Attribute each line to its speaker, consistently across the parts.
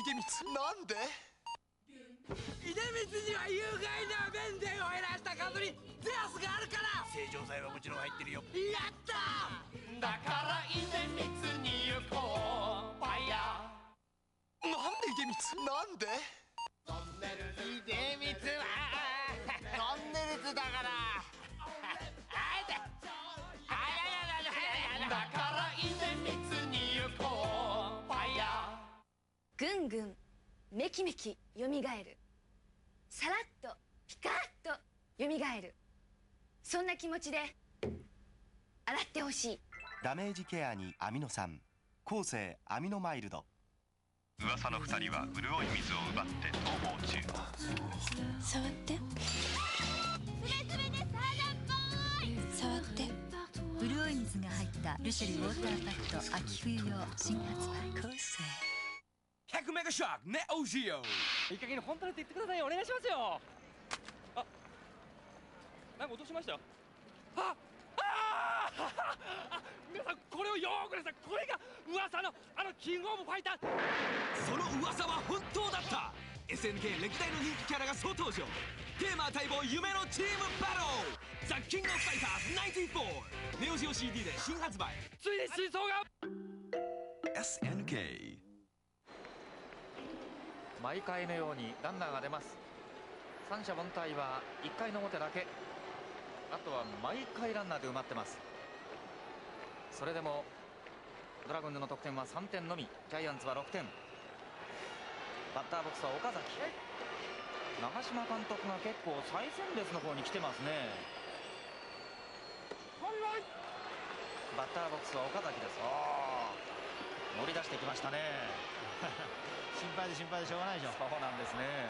Speaker 1: 光なんで？
Speaker 2: 出光には有害な弁電を減らした数にゼラスがあるから。
Speaker 1: 正常剤はもちろん入ってるよ。
Speaker 2: やった
Speaker 3: だから出光に行こうファイヤ
Speaker 1: なんで出光なんで？
Speaker 3: ートンネルズ
Speaker 2: 出光はトンネルズだから
Speaker 3: だから出光に行こうファイヤ
Speaker 4: ぐんぐんめきめきよみがえる、さらっとピカッとよみがえる、そんな気持ちで洗ってほしい。
Speaker 5: ダメージケアにアミノ酸、後世アミノマイルド。
Speaker 6: 噂の2人は潤い水を奪って逃亡中。
Speaker 7: 触って触って潤い水が入ったルシェルウォーターパッド秋冬用新発売。後世
Speaker 2: 100メガショックネオジオ。
Speaker 8: いい加減に本当にって言ってくださいよ。お願いしますよ。あ、なんか落としましたよ。皆さんこれをよーくですね。これが噂のキングオブファイター。
Speaker 2: その噂は本当だった。 SNK 歴代の人気キャラが総登場。テーマ待望夢のチームバトル、ザ・キングオブファイターズ94ネオジオ CD で新発売。ついに真相が。
Speaker 1: SNK
Speaker 9: 毎回のようにランナーが出ます。三者凡退は1回の表だけ。あとは毎回ランナーで埋まってます。それでもドラゴンズの得点は3点のみ、ジャイアンツは6点。バッターボックスは岡崎。長嶋監督が結構最前列の方に来てますね。バッターボックスは岡崎です。乗り出してきましたね。
Speaker 10: 心配でしょうがないでしょ。
Speaker 9: そうなんですね。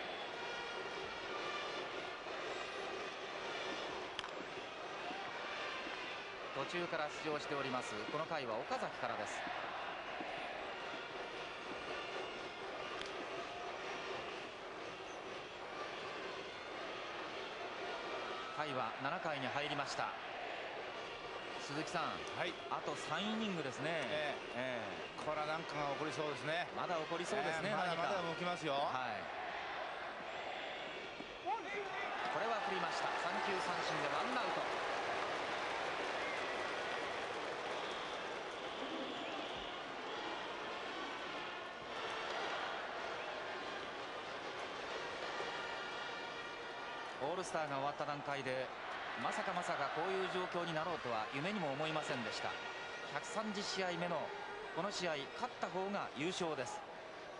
Speaker 9: 途中から出場しております。この回は岡崎からです。回は7回に入りました。鈴木さん、
Speaker 10: はい、
Speaker 9: あと3イニングですね。
Speaker 10: これはなんかが起こりそうですね。
Speaker 9: まだ起こりそうですね。
Speaker 10: まだ動きますよ。
Speaker 9: はい、これは振りました。3球三振でワンアウト。オールスターが終わった段階でまさかこういう状況になろうとは夢にも思いませんでした。130試合目のこの試合、勝った方が優勝です。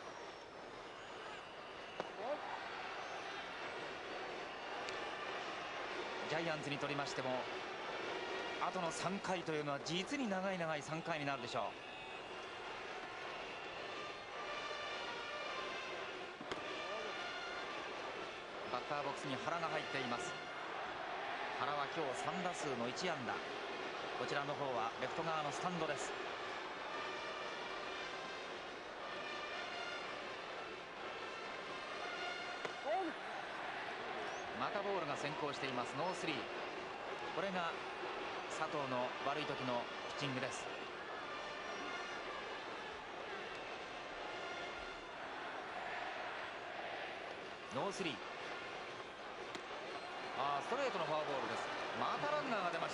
Speaker 9: ジャイアンツにとりましてもあとの3回というのは実に長い3回になるでしょう。バッターボックスに原が入っています。原は今日3打数の1安打。こちらの方はレフト側のスタンドです。またボールが先行しています。ノースリー。これが佐藤の悪い時のピッチングです。ノースリー。ストレートのフォアボールです。またランナーが出ました。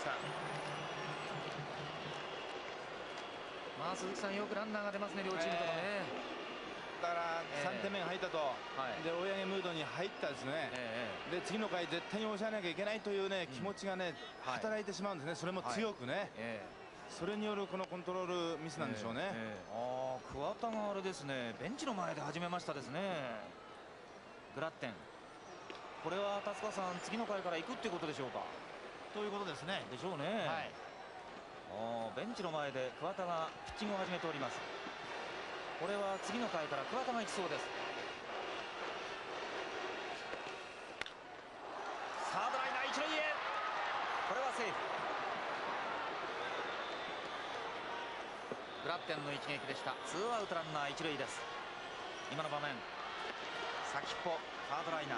Speaker 9: 鈴木さん、よくランナーが出ますね、両チームともね。
Speaker 10: だから3点目が入ったと、で追い上げムードに入ったですね。で次の回絶対に抑えなきゃいけないというね、気持ちがね働いてしまうんですね。それも強くね、それによるこのコントロールミスなんでしょうね。
Speaker 9: 桑田があれですね、ベンチの前で始めましたですね。グラッテン、これは達川さん、次の回から行くっていうことでしょうか。
Speaker 10: ということですね。
Speaker 9: でしょうね。ベンチの前で桑田がピッチングを始めております。これは次の回から桑田が行きそうです。サードライナー一塁へ。これはセーフ。グラッテンの一撃でした。ツーアウトランナー一塁です。今の場面、先っぽサードライナー。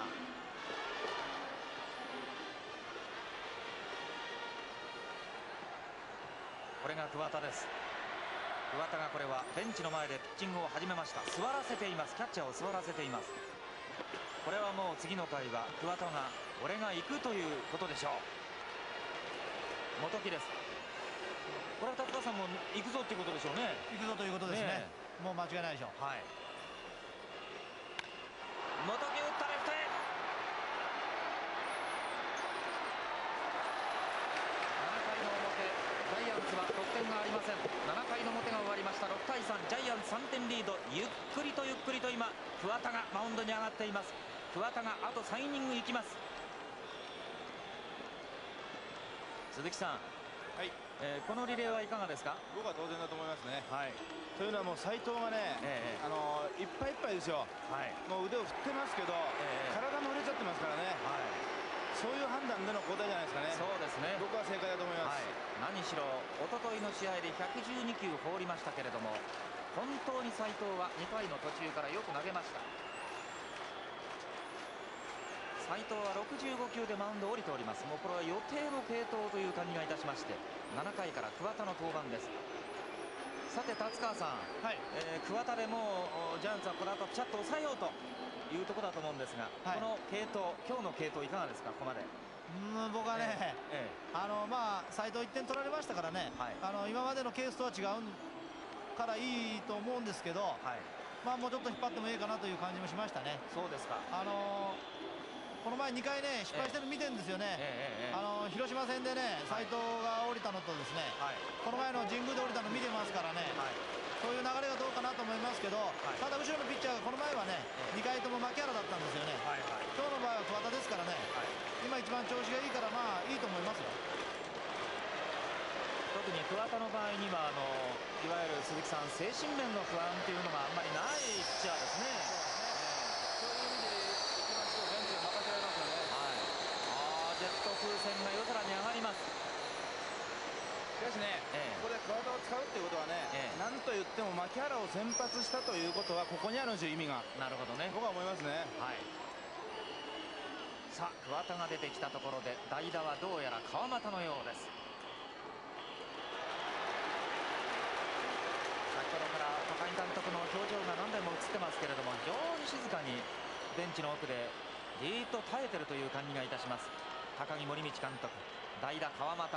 Speaker 9: これが桑田です。 桑田がこれはベンチの前でピッチングを始めました。座らせています。キャッチャーを座らせています。これはもう次の回は桑田が俺が行くということでしょう。元木です。これは達川さんも行くぞということでしょうね。
Speaker 11: 行くぞということですね。もう間違いないでしょう。
Speaker 9: はい。元木打ったレフトへ。ジャイアンツは得点がありません。7回の表が終わりました。6対3、ジャイアンツ3点リード。ゆっくりとゆっくりと今桑田がマウンドに上がっています。桑田があと3イニングいきます。鈴木さん、
Speaker 10: はい、
Speaker 9: このリレーはいかがですか。
Speaker 10: 僕は当然だと思いますね。
Speaker 9: はい、
Speaker 10: というのはもう斉藤がね、いっぱいいっぱいですよ。はい、もう腕を振ってますけど、体も振れちゃってますからね。はい、そういう判断での交代じゃないですかね。そうですね。僕は正解だと思います。
Speaker 9: はい、何しろ一昨日の試合で112球放りましたけれども、本当に斉藤は2回の途中からよく投げました。斉藤は65球でマウンドを降りております。もうこれは予定の継投という感じがいたしまして、7回から桑田の登板です。さて達川さん、はい、桑田でもうジャイアンツはこの後ピシャッと抑えようというところだと思うんですが、はい、この継投、今日の継投いかがですか。ここまで
Speaker 11: 僕はね、斉藤1点取られましたからね、はい、今までのケースとは違うからいいと思うんですけど、はい、もうちょっと引っ張ってもいいかなという感じもしましたね。
Speaker 9: そうですか。
Speaker 11: この前2回ね失敗してるの見てるんですよね。広島戦でね斉藤が降りたのとですね、はい、この前の神宮で降りたの見てますからね、はい、そういう流れがどうかなと思いますけど、はい、ただ後ろのピッチャーがこの前はね、2回とも牧原だったんですよね。はいはい、今日の場合は桑田ですからね、はい、今一番調子がいいからいいと思いますよ。
Speaker 9: 特に桑田の場合にはいわゆる鈴木さん精神面の不安というのがあんまりないピッチャーですね。ジェット風船が夜空に上がります。
Speaker 10: しかしね、ここで桑田を使うっていうことはね、なんと言っても牧原を先発したということはここにあるんですよ、意味が。
Speaker 9: なるほどね。
Speaker 10: 僕は思いますね。はい、
Speaker 9: さあ桑田が出てきたところで代打はどうやら川又のようです。先ほどから高井監督の表情が何台も映ってますけれども、非常に静かにベンチの奥でじーっと耐えてるという感じがいたします。高木森道監督、代打川又。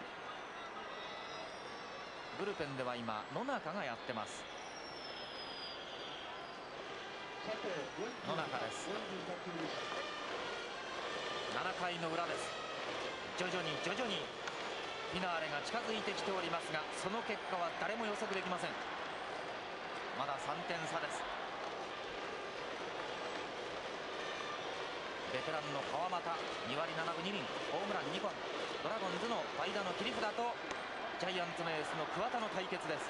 Speaker 9: ブルペンでは今野中がやってます。野中です。7回の裏です。徐々に徐々にフィナーレが近づいてきておりますが、その結果は誰も予測できません。まだ3点差です。ベテランの川又、2割7分2厘、ホームラン2本。ドラゴンズの代打の切り札とジャイアンツのエースの桑田の対決です。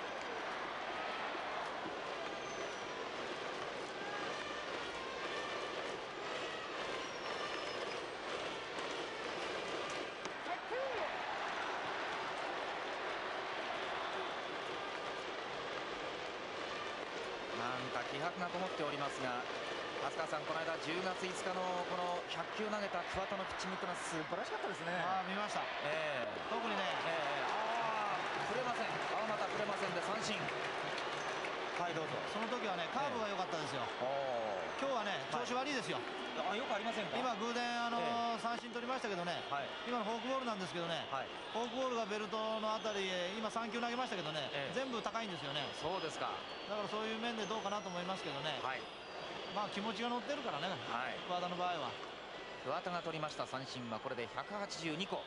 Speaker 9: なんか気迫がこもっておりますが、飛鳥さん、この間10月5日のこの100球投げた桑田のピッチングというのは素晴らしかったですね。
Speaker 11: 見ました。特にね、
Speaker 9: 振れません。川又振れませんで三振。はい、どうぞ。
Speaker 11: その時はねカーブが良かったですよ。今日はね調子悪いですよ。
Speaker 9: よくありませんか。
Speaker 11: 今偶然三振取りましたけどね、今のフォークボールなんですけどね、フォークボールがベルトのあたりへ今3球投げましたけどね、全部高いんですよね。
Speaker 9: そうですか。
Speaker 11: だからそういう面でどうかなと思いますけどね。気持ちが乗ってるからね、桑田の場合は。
Speaker 9: 桑田が取りました三振はこれで182個。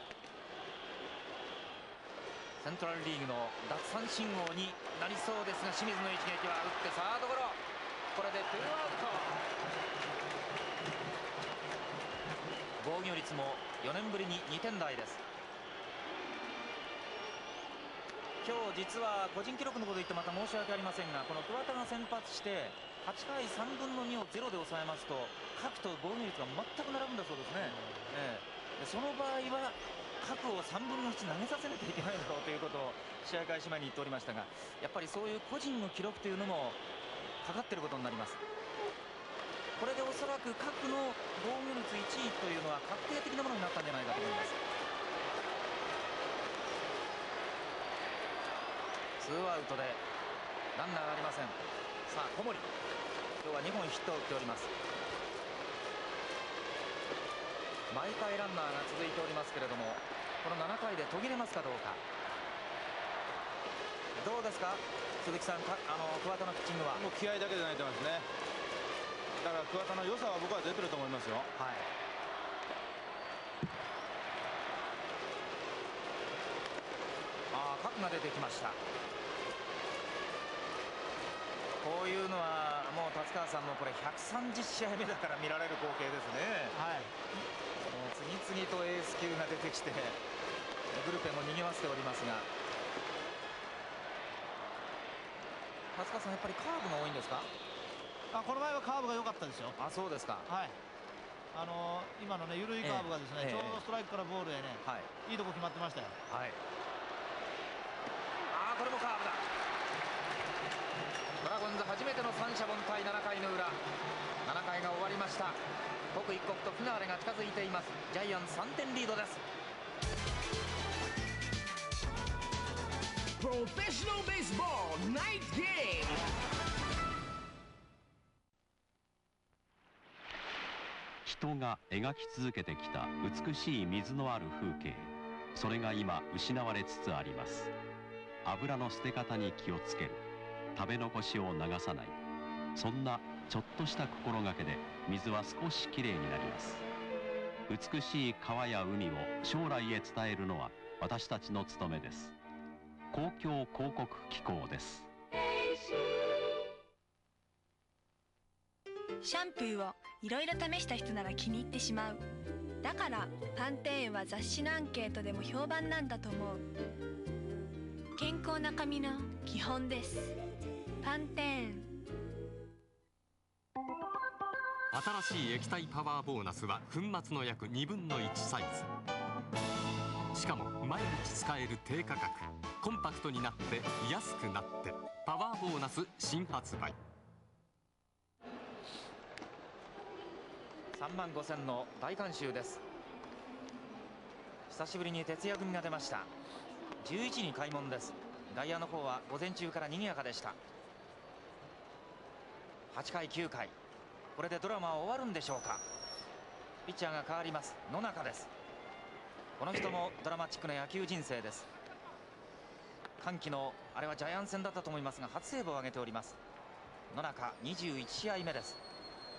Speaker 9: セントラルリーグの奪三振王になりそうですが、清水の一撃は打ってサードゴロ。これでツーアウト。防御率も4年ぶりに2点台です。今日実は個人記録のこと言ってまた申し訳ありませんが、この桑田が先発して8回3分の2をゼロで抑えますと角と防御率が全く並ぶんだそうですね。その場合は角を3分の1投げさせなきゃいけないだろうということを試合開始前に言っておりましたが、やっぱりそういう個人の記録というのもかかっていることになります。これでおそらく角の防御率1位というのは確定的なものになったんじゃないかと思います。ツーアウトでランナーがありません。さあ小森、今日は2本ヒットを打っております。毎回ランナーが続いておりますけれども、この7回で途切れますかどうか。どうですか鈴木さん、桑田のピッチングは。
Speaker 10: もう気合だけで投げてますね。だから桑田の良さは僕は出てると思いますよ。
Speaker 9: はい。角が出てきました。こういうのはもう達川さんもこれ130試合目だから見られる光景ですね。はい。もう次々とエース級が出てきてブルペンも賑わせておりますが、達川さんやっぱりカーブが多いんですか。
Speaker 11: この前はカーブが良かったですよ。
Speaker 9: あ、そうですか。
Speaker 11: はい。今のね緩いカーブがですね、ちょうどストライクからボールへね、いいとこ決まってましたよ。はい。
Speaker 9: これもカーブだ。ドラゴンズ初めての三者凡退、7回の裏。7回が終わりました。刻一刻とフィナーレが近づいています。ジャイアンツ3点リードです。
Speaker 2: プロフェッショナルベースボールナイトゲーム。
Speaker 12: 人が描き続けてきた美しい水のある風景、それが今失われつつあります。油の捨て方に気をつける、食べ残しを流さない、そんなちょっとした心がけで水は少しきれいになります。美しい川や海を将来へ伝えるのは私たちの務めです。公共広告機構です。
Speaker 13: シャンプーをいろいろ試した人なら気に入ってしまう。だからパンテーンは雑誌のアンケートでも評判なんだと思う。健康な髪の基本です。パンテーン。
Speaker 14: 新しい液体パワーボーナスは粉末の約1/2サイズ。しかも毎日使える低価格、コンパクトになって安くなって、パワーボーナス新発売。
Speaker 9: 35,000の大観衆です。久しぶりに徹夜組が出ました。11時に開門です。外野の方は午前中から賑やかでした。8回9回、これでドラマは終わるんでしょうか。ピッチャーが変わります。野中です。この人もドラマチックな野球人生です。歓喜のあれはジャイアンツ戦だったと思いますが、初セーブを挙げております。野中21試合目です。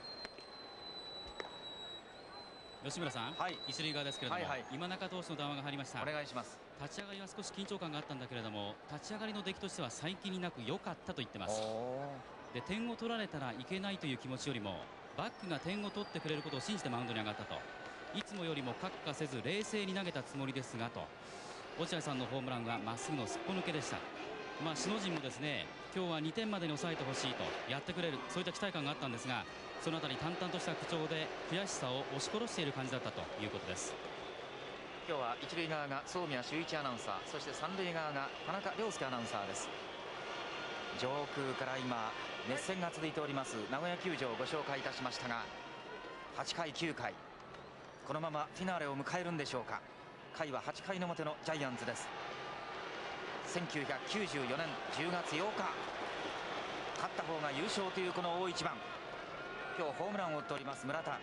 Speaker 15: 吉村さん、一塁側ですけれども、今中投手の談話が入りました。
Speaker 9: お願いします。
Speaker 15: 立ち上がりは少し緊張感があったんだけれども、立ち上がりの出来としては最近になく良かったと言ってます。で、点を取られたらいけないという気持ちよりも、バックが点を取ってくれることを信じてマウンドに上がったと。いつもよりもカッカせず冷静に投げたつもりですがと。落合さんのホームランはまっすぐのすっぽ抜けでした。首脳陣もですね、今日は2点までに抑えてほしいと、やってくれる、そういった期待感があったんですが、そのあたり淡々とした口調で悔しさを押し殺している感じだったということです。
Speaker 9: 今日は一塁側が宗宮修一アナウンサー、そして三塁側が田中良介アナウンサーです。上空から今熱戦が続いております名古屋球場をご紹介いたしましたが、8回9回このままフィナーレを迎えるんでしょうか。回は8回の表のジャイアンツです。1994年10月8日、勝った方が優勝というこの大一番。今日ホームランを打っております村田、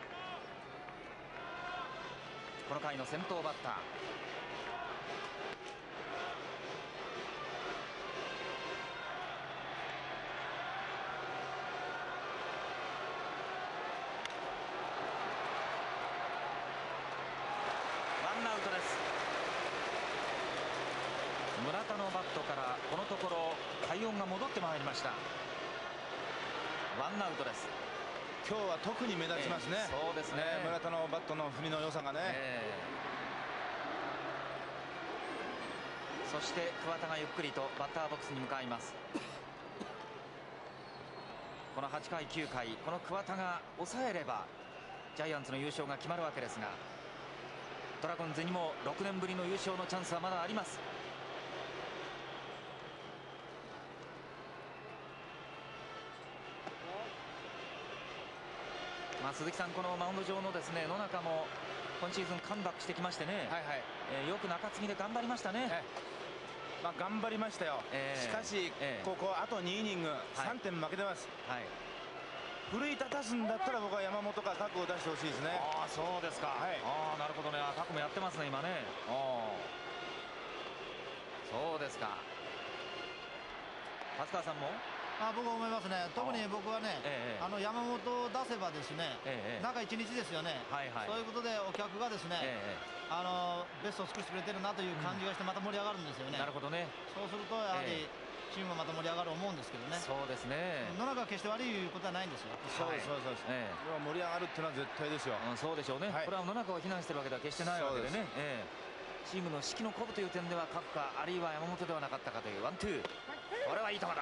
Speaker 9: この回の先頭バッター。ワンアウトです。村田のバットからこのところ快音が戻ってまいりました。ワンアウトです。
Speaker 10: 今日は特に目立ちますね。
Speaker 9: そうですね。
Speaker 10: 村田のバットの振りの良さがね。
Speaker 9: そして桑田がゆっくりとバッターボックスに向かいます。この8回9回、この桑田が抑えればジャイアンツの優勝が決まるわけですが、ドラゴンズにも6年ぶりの優勝のチャンスはまだあります。鈴木さん、このマウンド上のですね野中も今シーズンカムバックしてきましてね、よく中継ぎで頑張りましたね。
Speaker 10: 頑張りましたよ。しかし、ここあと2イニング、3点負けてます。奮い立たすんだったら僕は山本か角を出してほしいですね。
Speaker 9: ああ、そうですか。なるほどね。角もやってますね、今ね。そうですか。達川さんも
Speaker 11: 僕は思いますね。特に僕はね、山本を出せばですね、中1日ですよね。そういうことでお客がですね、ベストを尽くしてくれてるなという感じがしてまた盛り上がるんですよね。
Speaker 9: なるほどね。
Speaker 11: そうするとやはりチームがまた盛り上がると思うんですけどね。
Speaker 9: そうですね。
Speaker 11: 野中は決して悪いことはないんですよ。
Speaker 10: そうです。盛り上がるっていうのは絶対ですよ。
Speaker 9: そうでしょうね。これは野中を非難してるわけでは決してないわけでね。チームの士気の鼓舞という点では角かあるいは山本ではなかったかというワンツー。これはいい球だ。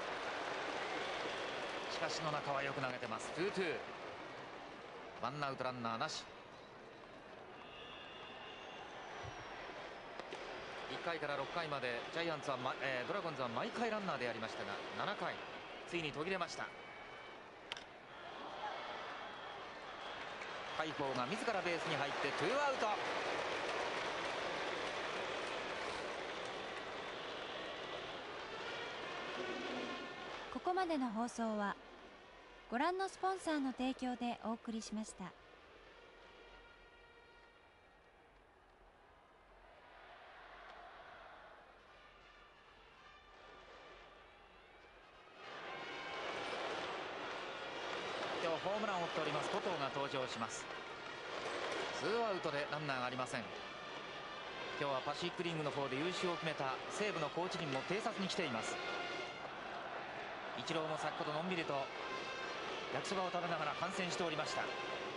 Speaker 9: しかし野中はよく投げてます。ツーツー。ワンアウトランナーなし。1回から6回までジャイアンツは、ドラゴンズは毎回ランナーでやりましたが7回ついに途切れました。大鵬が自らベースに入ってツーアウト。
Speaker 7: ここまでの放送はご覧のスポンサーの提供でお送りしました。
Speaker 9: 今日ホームランを打っております古藤が登場します。ツーアウトでランナーがありません。今日はパシフィックリーグの方で優勝を決めた西武のコーチ陣も偵察に来ています。イチローも先ほどのんびりと焼きそばを食べながら観戦しておりました。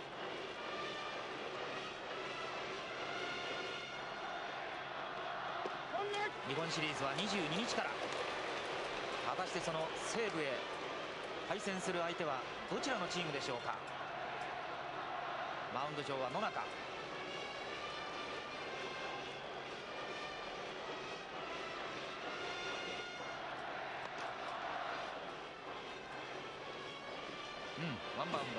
Speaker 9: 日本シリーズは22日から。果たしてその西武へ対戦する相手はどちらのチームでしょうか。マウンド上は野中。ワンバウンド。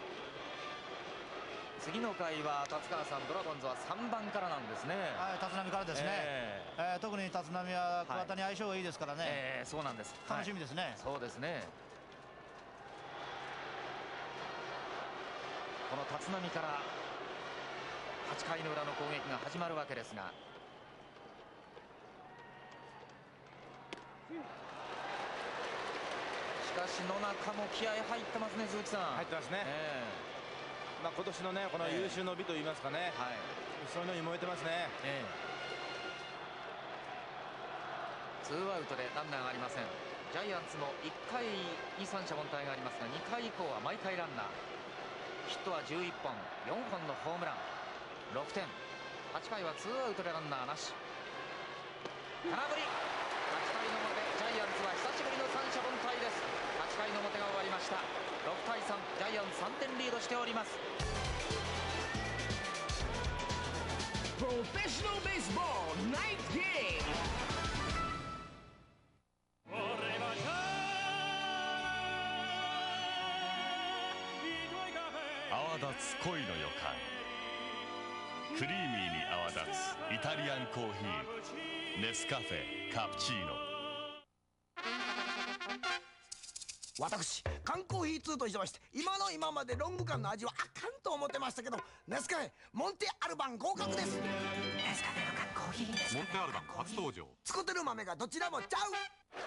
Speaker 9: 次の回は達川さん、ドラゴンズは3番からなんですね。
Speaker 11: 立浪からですね。特に立浪は桑田に相性がいいですからね。
Speaker 9: そうなんです。
Speaker 11: 楽しみですね。
Speaker 9: そうですね。この立浪から8回の裏の攻撃が始まるわけですが、しかし野中も気合入ってますね。鈴木さん、
Speaker 10: 入ってますね。今年のねこの優秀の美といいますかね、そういうのに燃えてますね。
Speaker 9: ツーアウトでランナーがありません。ジャイアンツも1回に三者凡退がありますが、2回以降は毎回ランナー。ヒットは11本、4本のホームラン、6点。8回はツーアウトでランナーなし。空振り。8回の表、ジャイアンツは久しぶりの三者凡退です。8回の表が終わりました。6対3、ジャイアンツ3点リードしております。
Speaker 2: プロフェッショナルベースボールナイトゲーム。
Speaker 16: 泡立つ恋の予感、クリーミーに泡立つイタリアンコーヒー、ネスカフェカプチーノ。
Speaker 17: 私缶コーヒー通としてまして、今までロング缶の味はあかんと思ってましたけど、ネスカフェモンテアルバン合格です。ネスカフェの缶コーヒーです。
Speaker 14: モンテアルバン初登場。
Speaker 17: 作ってる豆がどちらもちゃう。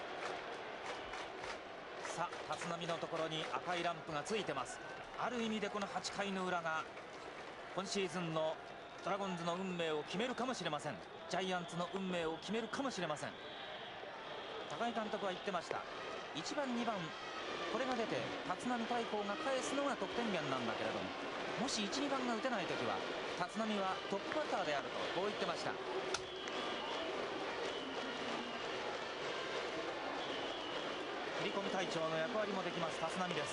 Speaker 9: さあ立浪のところに赤いランプがついてます。ある意味でこの8回の裏が今シーズンのドラゴンズの運命を決めるかもしれません。ジャイアンツの運命を決めるかもしれません。高井監督は言ってました。1番2番これが出て立浪大鵬が返すのが得点源なんだけれども、もし 1,2 番が打てない時は立浪はトップバッターであるとこう言ってました。振り込み隊長の役割もできます立浪です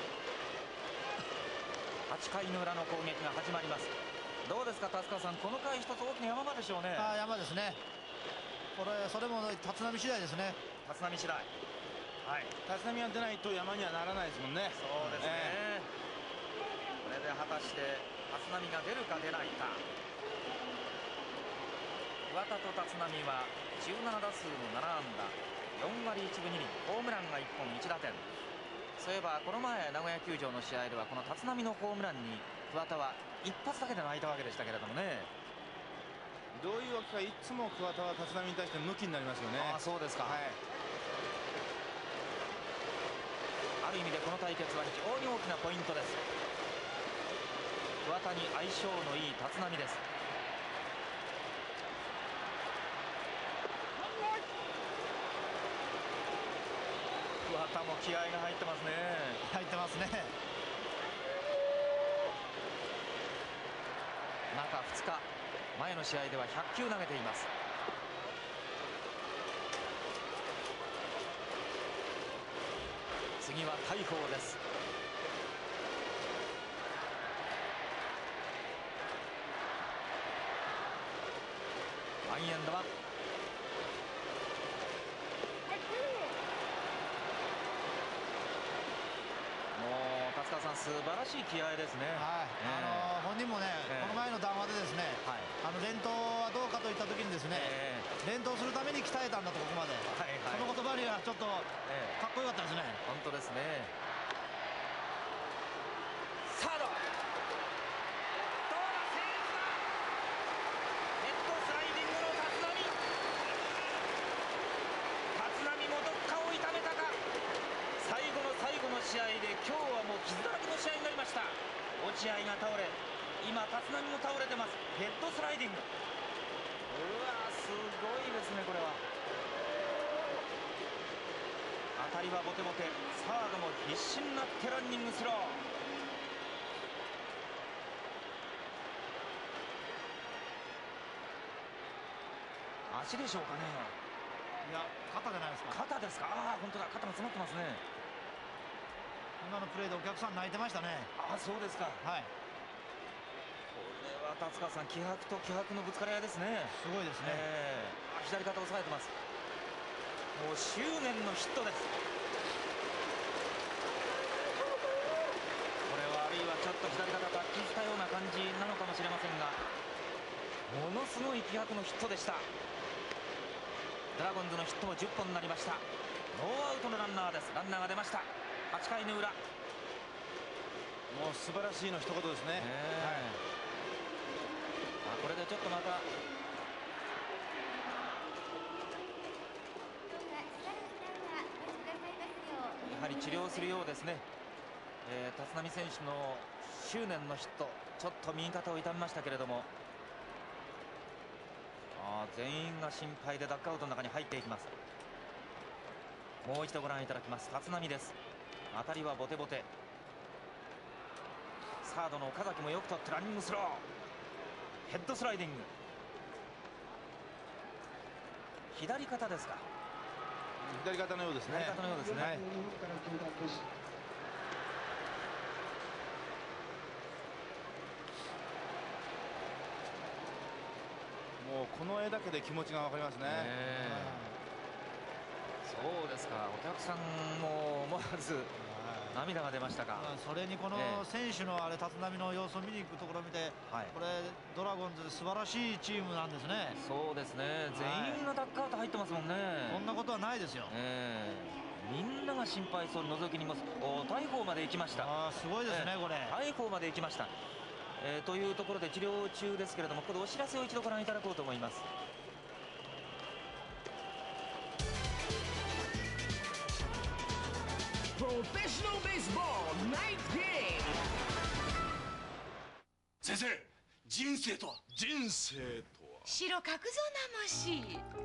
Speaker 9: 。8回の裏の攻撃が始まります。どうですか達川さん、この回一つ大きな山場でしょうね。
Speaker 11: 山ですね。それも立浪次第ですね。
Speaker 9: 立浪次第。
Speaker 10: 立浪が出ないと山にはならないですもんね。
Speaker 9: そうですね。これで果たして立浪が出るか出ないか。 桑田と立浪は17打数の7安打4割1分2厘、ホームランが1本1打点。そういえばこの前名古屋球場の試合ではこの立浪のホームランに桑田は一発だけで泣いたわけでしたけれどもね。
Speaker 10: どういうわけかいつも桑田は立浪に対してムキになりますよね。
Speaker 9: ああ、そうですか。はい、ある意味でこの対決は非常に大きなポイントです。桑田に相性のいい立浪です。桑田も気合が入ってますね。
Speaker 11: 入ってますね。
Speaker 9: 中2日前の試合では100球投げています。次は大鵬です。ワンエンドワン。もう達川さん、素晴らしい気合ですね。
Speaker 11: はい、本人もね、この前の談話でですね、連投はどうかといった時にですね、連投するために鍛えたんだと、ここまで、その言葉にはちょっとかっこよかったですね。
Speaker 9: 本当ですね。サード、どうだ、セーフだ。ヘッドスライディングの立浪。立浪もどっかを痛めたか。最後の最後の試合で今日はもう傷だらけの試合になりました。落合が倒れ、今立浪も倒れてます。ヘッドスライディング。うわー、すごいですね、これは。当たりはボテボテ、サードも必死になってランニングスロー。足でしょうかね。
Speaker 11: いや、肩じゃないですか。
Speaker 9: 肩ですか。ああ、本当だ、肩が詰まってますね。
Speaker 11: 今のプレーでお客さん泣いてましたね。
Speaker 9: ああ、そうですか。はい。これは達川さん、気迫と気迫のぶつかり合いですね。
Speaker 11: すごいですね。
Speaker 9: 左肩を押さえてます。もう執念のヒットです。これはあるいはちょっと左肩脱臼したような感じなのかもしれませんが、ものすごい気迫のヒットでした。ドラゴンズのヒットも10本になりました。ノーアウトのランナーです。ランナーが出ました。8回の裏。
Speaker 10: もう素晴らしいの一言ですね。
Speaker 9: これでちょっとまたやはり治療するようですね。立浪選手の執念のヒット、ちょっと右肩を痛めましたけれども、全員が心配でダッグアウトの中に入っていきます。もう一度ご覧いただきます。立浪です。当たりはボテボテ。サードの岡崎もよく取ってランニングスロー。ヘッドスライディング。左肩ですか。
Speaker 10: 左肩のようですね。
Speaker 9: 左肩のようですね。はい、
Speaker 10: もうこの絵だけで気持ちが分かりますね。
Speaker 9: そうですか。お客さんも思わず涙が出ましたか。
Speaker 11: それにこの選手の立浪の様子を見に行くところを見て、これドラゴンズ素晴らしいチームなんですね。
Speaker 9: そうですね。全員がダッグアウト入ってますもんね。
Speaker 11: そんなことはないですよ。
Speaker 9: みんなが心配そうに覗きにいます。大鵬まで行きました。
Speaker 11: すごいですね、これ。
Speaker 9: 大鵬まで行きました。というところで治療中ですけれども、ここでお知らせを一度ご覧いただこうと思います。
Speaker 3: プロフェッショナルベースボールナイトゲーム。
Speaker 1: 先生、人生とは
Speaker 18: 白角ぞなもし。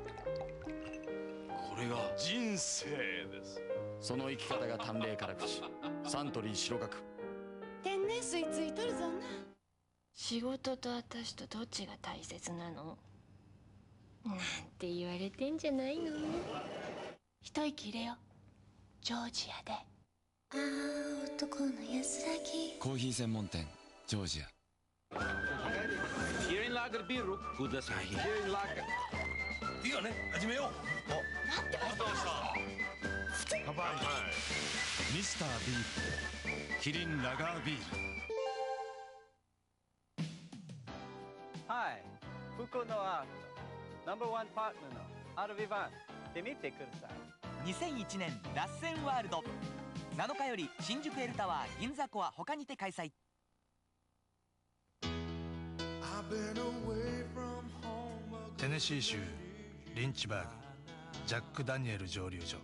Speaker 16: これが人生です。
Speaker 19: その生き方が淡麗辛口サントリー白角。
Speaker 18: 天然水ついとるぞな。
Speaker 13: 仕事と私とどっちが大切なのなんて言われてんじゃないの。一息入れよ。ジョージアで。ああ、男の安らぎ。
Speaker 19: コーヒー専門店ジョージア。
Speaker 1: Hier in lager bier goed dat zijn hier in lager。いいよね、始めよう。
Speaker 18: 待ってます。
Speaker 1: どうした乾杯。
Speaker 16: ミスタービールキリンラガービール。
Speaker 20: はい、福のアートナンバーワンパートナーのアルビバンで見てください。
Speaker 21: 2001年ラッセンワールド7日より新宿エルタワー銀座コア他にて開催。
Speaker 22: テネシー州リンチバーグジャック・ダニエル蒸留所。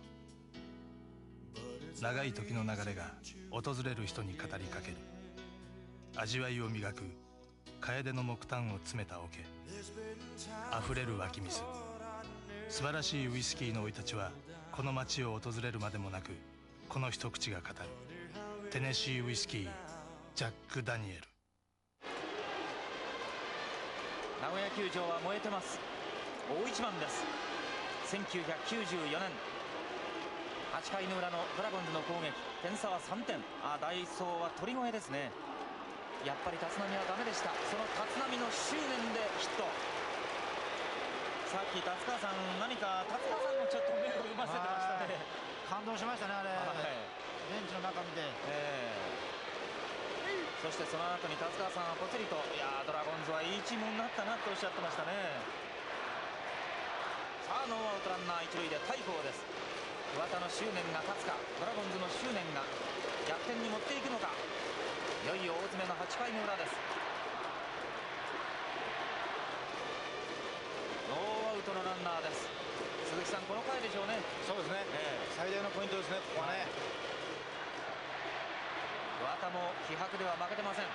Speaker 22: 長い時の流れが訪れる人に語りかける。味わいを磨く楓の木炭を詰めた桶、あふれる湧き水。素晴らしいウイスキーの生い立ちはこの街を訪れるまでもなく、この一口が語る。テネシーウイスキージャック・ダニエル。
Speaker 9: 名古屋球場は燃えてます。大一番です。1994年8回の裏のドラゴンズの攻撃、点差は3点。ダイソーは鳥越ですね。やっぱり立浪はダメでした。その立浪の執念でヒット。さっき達川さん、何か達川さんもちょっと目を生ませてましたね。
Speaker 11: 感動しましたね、あれ、ベンチの中見て。
Speaker 9: そしてその後に達川さんはぽつりと、いやードラゴンズはいいチームになったなとおっしゃってましたね。さあノーアウトランナー一塁で大鵬です。桑田の執念が勝つか、ドラゴンズの執念が逆転に持っていくのか。いよいよ大詰めの8回の裏です。ノーアウトのランナーです。鈴木さん、この回でしょうね。
Speaker 10: そうですね、最大のポイントですね、ここはね。
Speaker 9: 桑田も気迫では負けてません。ノ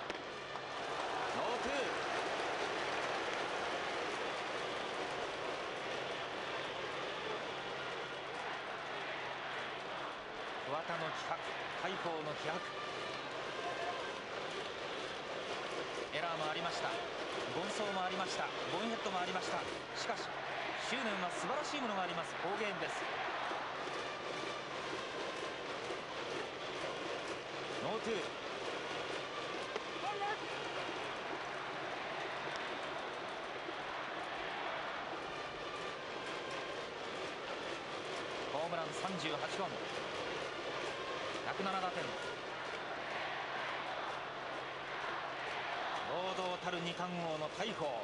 Speaker 9: ーツー。桑田の気迫、大鵬の気迫。エラーもありました。ゴンソーもありました。ボンヘッドもありました。しかし執念は素晴らしいものがあります。好ゲームです。ノーツー。ホームラン38本、107打点。堂々たる二冠王の大鵬。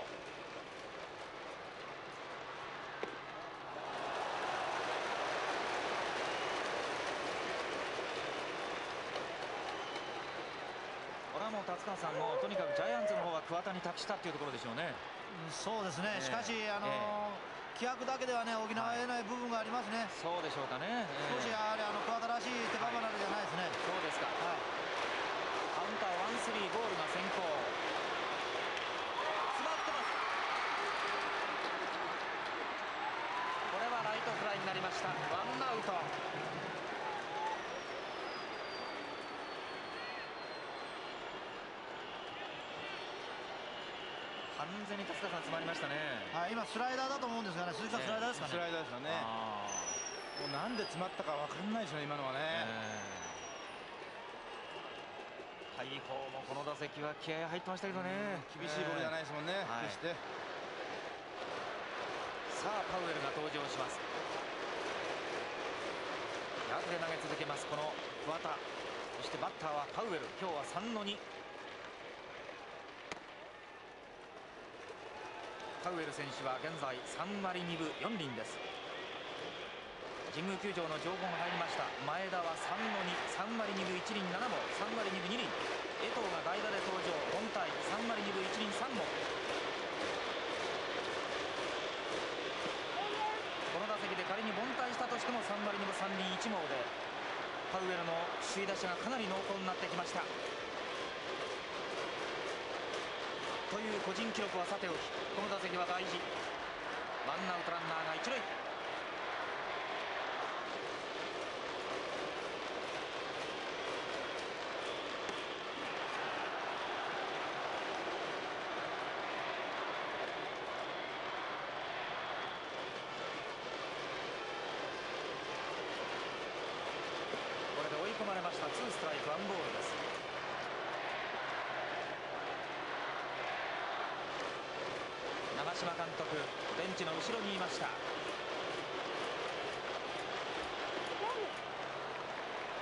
Speaker 9: これはもう達川さんもとにかくジャイアンツの方は桑田に託したっていうところでしょうね。
Speaker 11: そうですね、しかし気迫だけではね補えない部分がありますね。
Speaker 9: そうでしょうかね。
Speaker 11: 少しやはり桑田らしい手離れじゃないですね。
Speaker 9: そうですか。カウンター1-3、ボールが先行。詰まってます。これはライトフライになりました。ワンアウト。完全に達川さん詰まりましたね。
Speaker 11: 今スライダーだと思うんですがね、鈴木さんスライダーですかね。
Speaker 10: スライダーですよね。もうなんで詰まったか分かんないですよね、今のはね。
Speaker 9: 大鵬もこの打席は気合入ってましたけどね。
Speaker 10: 厳しいボールじゃないですもんね、決して。
Speaker 9: さあパウエルが登場します。逆で投げ続けますこの桑田。そしてバッターはパウエル。今日は3-2。パウエル選手は現在3割2分4厘です。神宮球場の情報が入りました。前田は3-2、3割2分1厘7本、3割2分2厘。江藤が代打で登場、凡退、3割2分1厘3本。この打席で仮に凡退したとしても3割2分3厘1毛でパウエルの首位打者がかなり濃厚になってきました。という個人記録はさておき、この打席は大事。ワンアウトランナーが一塁。これで追い込まれました。2ストライク1ボールです。長嶋監督、ベンチの後ろにいました。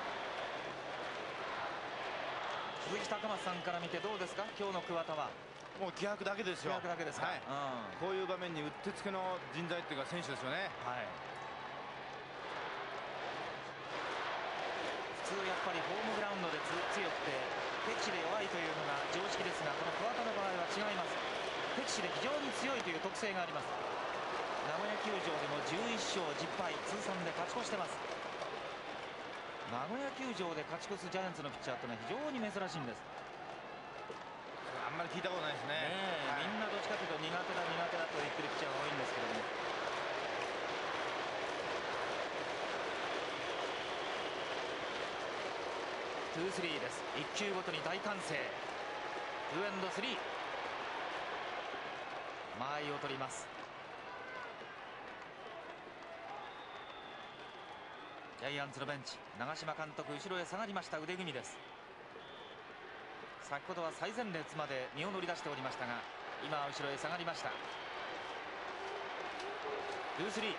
Speaker 9: 鈴木高松さんから見てどうですか、今日の桑田は。
Speaker 10: もう気迫だけですよ。
Speaker 9: 気迫だけですか。
Speaker 10: はい、こういう場面にうってつけの人材っていうか選手ですよね。
Speaker 9: はい。普通やっぱりホームグラウンドで強くて敵地で弱いというのが常識ですが、この桑田の場合は違います。敵地で非常に強いという特性があります。名古屋球場でも11勝10敗通算で勝ち越してます。名古屋球場で勝ち越すジャイアンツのピッチャーというのは非常に珍しいんです。
Speaker 10: あんまり聞いたことないですね。
Speaker 9: みんなどっちかというと苦手だと言ってるピッチャーが多いんですけれども、2-3です。1球ごとに大歓声。2&3、間合いを取ります。ジャイアンツのベンチ、長嶋監督後ろへ下がりました。腕組みです。先ほどは最前列まで身を乗り出しておりましたが、今は後ろへ下がりました。2-3、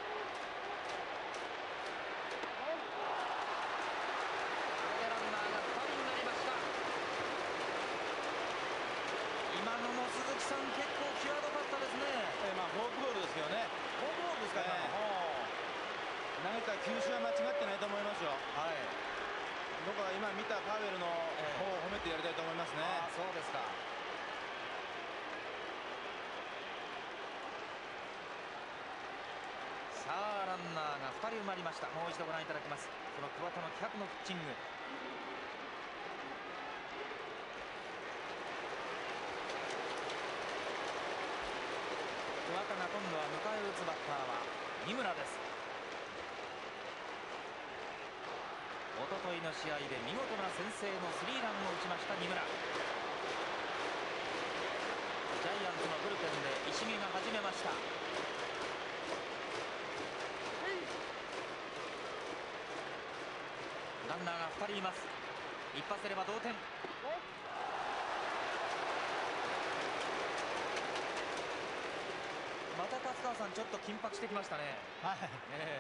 Speaker 9: 今のも鈴木さん結構際どかったですね。
Speaker 10: まあフォークボールですけどね。
Speaker 9: フォークボールですか。
Speaker 10: 投げた球種は間違ってないと思いますよ。
Speaker 9: はい。
Speaker 10: 僕は今見たパウエルの方を褒めてやりたいと思いますね。
Speaker 9: そうですか。さあランナーが2人埋まりました。もう一度ご覧いただきます。この桑田の気迫のピッチング。桑田が今度は迎え撃つバッターは三村です。おとといの試合で見事な先制のスリーランを打ちました三村。ジャイアンツのブルペンで石毛が始めました。ランナーが2人います。一発出れば同点。また達川さんちょっと緊迫してきましたね。
Speaker 11: はい、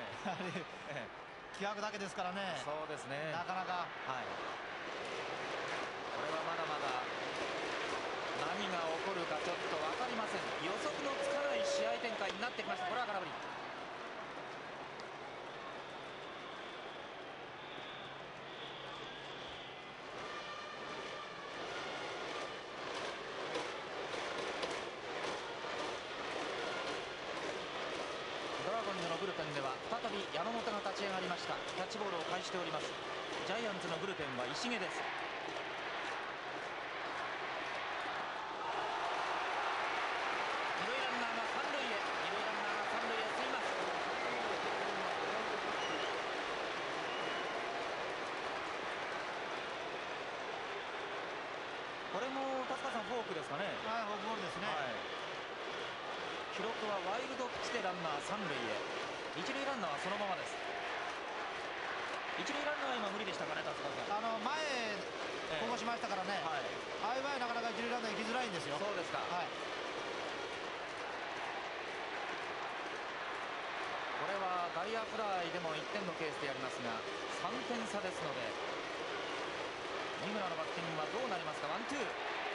Speaker 11: 気迫だけですからね。
Speaker 9: そうですね。
Speaker 11: なかなか。
Speaker 9: はい。これはまだまだ何が起こるかちょっと分かりません。予測のつかない試合展開になってきました。これは空振り。ドラゴンズのブルペンでは再び山本が立ち上がりました。キャッチボールを返しております。ジャイアンツのブルペンは石毛です。二塁ランナーが三塁へ、二塁ランナーが三塁へ進みます。これも達川さんフォークですかね。
Speaker 11: はい、フォークボールですね。はい、
Speaker 9: 記録はワイルドピッチでランナー三塁へ。一塁ランナーはそのままです。一塁ランナーは今無理でしたかね、達川さん。
Speaker 11: 前こぼしましたからね。はい、ああいう場合なかなか一塁ランナー行きづらいんですよ。
Speaker 9: そうですか。はい。これは外野フライでも1点のケースでやりますが3点差ですので、三村のバッティングはどうなりますか。ワンツー。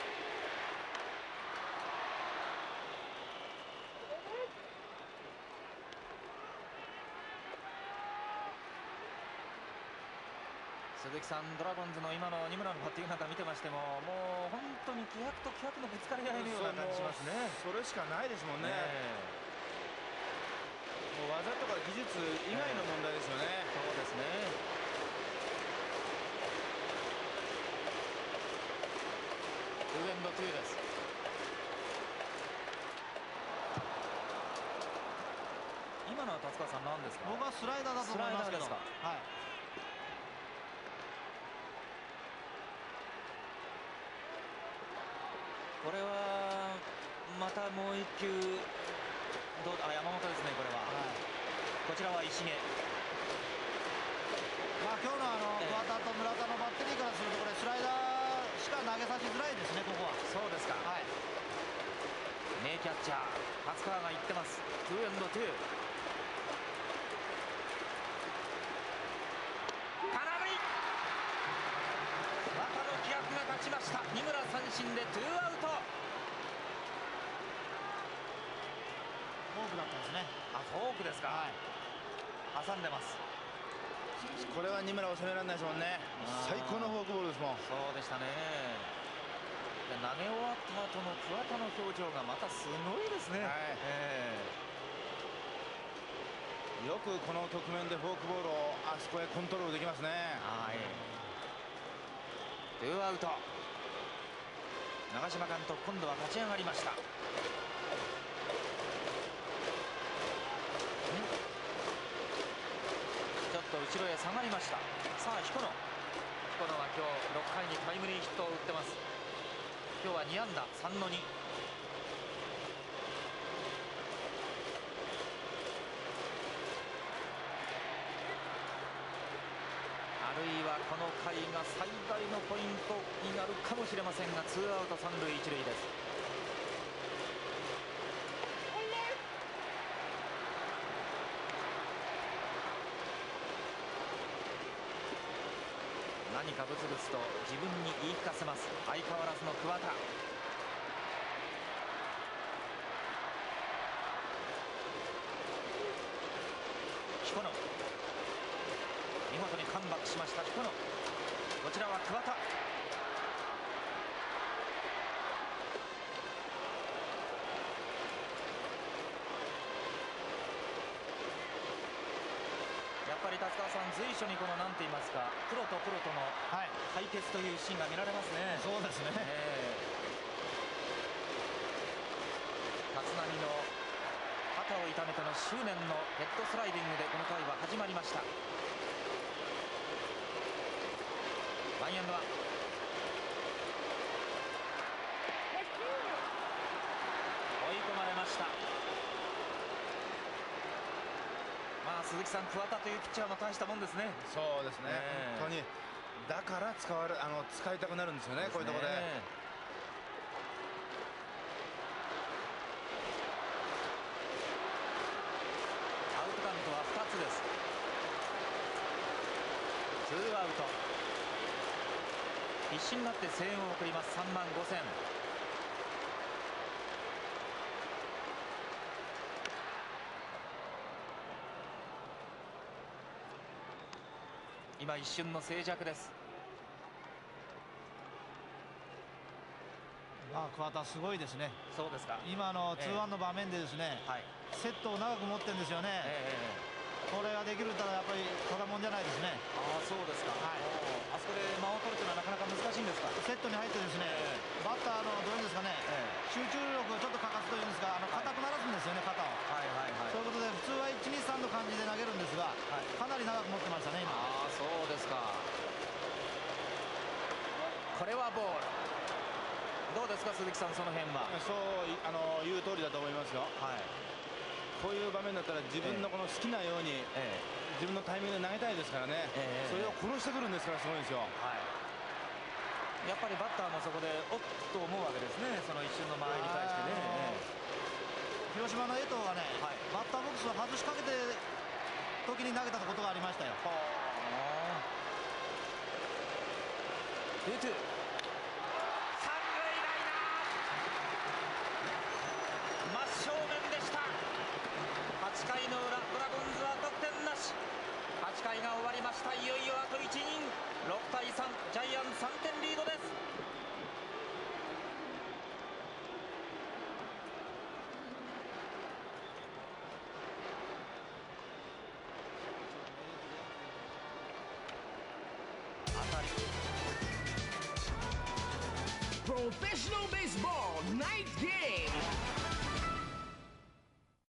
Speaker 9: 鈴木さん、ドラゴンズの今の二村のバッティングなんか見てましても、もう本当に気迫と気迫のぶつかり合いのような感じしますね。
Speaker 10: それしかないですもんね。もう技とか技術以外の問題ですよね。
Speaker 9: そうですね。2&2です。今のは達川さん何ですか。
Speaker 11: 僕はスライダーだと思いますけど。はい。
Speaker 9: これはまたもう一球どうだ。山本ですね。これは、こちらは石毛。
Speaker 11: まあ今日の桑田と村田のバッテリーからするとこれスライダーしか投げさせづらいですね、ここは。
Speaker 9: そうですか。はい。名キャッチャー達川が言ってます。 2&2。 空振り。桑田の気迫が勝ちました。二村三振で2アウト。
Speaker 11: ークだったんですね。
Speaker 9: フォークですか。挟んでます。
Speaker 10: これは二村を攻められないですもんね。最高のフォークボールですもん。
Speaker 9: そうでしたね。で投げ終わった後の桑田の表情がまたすごいですね。
Speaker 10: よくこの局面でフォークボールをあそこへコントロールできますね。
Speaker 9: ツーアウト。長嶋監督、今度は立ち上がりました。ちょっと後ろへ下がりました。さあ彦野は今日6回にタイムリーヒットを打ってます。今日は2安打3の2。あるいはこの回が最大のポイントになるかもしれませんが、ツーアウト三塁一塁です。何かブツブツと自分に言い聞かせます。相変わらずの桑田。彦野、見事にカムバックしました彦野。こちらは桑田。やっぱり達川さん、随所にこのなんて言いますか、プロとプロとの対決というシーンが見られますね。
Speaker 11: そうですね。
Speaker 9: 立浪の肩を痛めての執念のヘッドスライディングでこの回は始まりました。ワンエンドワン。追い込まれました。まあ鈴木さん、桑田というピッチャーも大したもんですね。
Speaker 10: そうですね、本当にだから使いたくなるんですよね、こういうところで。
Speaker 9: アウトカウントは2つです。ツーアウト。必死になって声援を送ります。3万5000。今一瞬の静寂です。
Speaker 11: 桑田すごいですね。
Speaker 9: そうですか。
Speaker 11: 今の2-1の場面でですね、セットを長く持ってるんですよね。これができるったらやっぱりただもんじゃないですね。
Speaker 9: そうですか。あそこで間を取るというのはなかなか難しいんですか。
Speaker 11: セットに入ってですね、バッターのどういうんですかね、集中力をちょっと欠かすというんですか、硬くならすんですよね、肩を。そういうことで普通は1、2、3の感じで投げるんですが、かなり長く持ってましたね、今。
Speaker 9: そうですか。これはボール。どうですか鈴木さん、その辺は。
Speaker 10: そう言う通りだと思いますよ。こういう場面だったら自分のこの好きなように、自分のタイミングで投げたいですからね、それを殺してくるんですから、すごいんですよ。
Speaker 9: やっぱりバッターもそこでおっと思うわけですね、その一瞬の間合いに対してね。
Speaker 11: 広島の江藤がね、バッターボックスを外しかけて時に投げたことがありましたよ。
Speaker 9: 2-2。三塁ライナー真正面でした。8回の裏、ドラゴンズは得点なし。8回が終わりました。いよいよあと1イニング。6対3、ジャイアンツ3点リードです。
Speaker 3: Professional baseball night game.